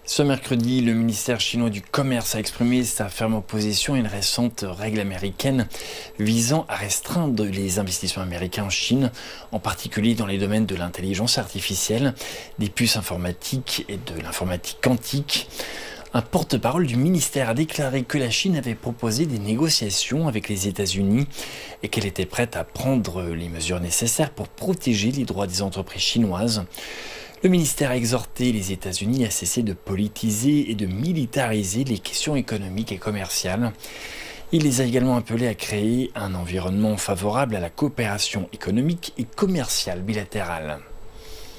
Ce mercredi, le ministère chinois du Commerce a exprimé sa ferme opposition à une récente règle américaine visant à restreindre les investissements américains en Chine, en particulier dans les domaines de l'intelligence artificielle, des puces informatiques et de l'informatique quantique. Un porte-parole du ministère a déclaré que la Chine avait proposé des négociations avec les États-Unis et qu'elle était prête à prendre les mesures nécessaires pour protéger les droits des entreprises chinoises. Le ministère a exhorté les États-Unis à cesser de politiser et de militariser les questions économiques et commerciales. Il les a également appelés à créer un environnement favorable à la coopération économique et commerciale bilatérale.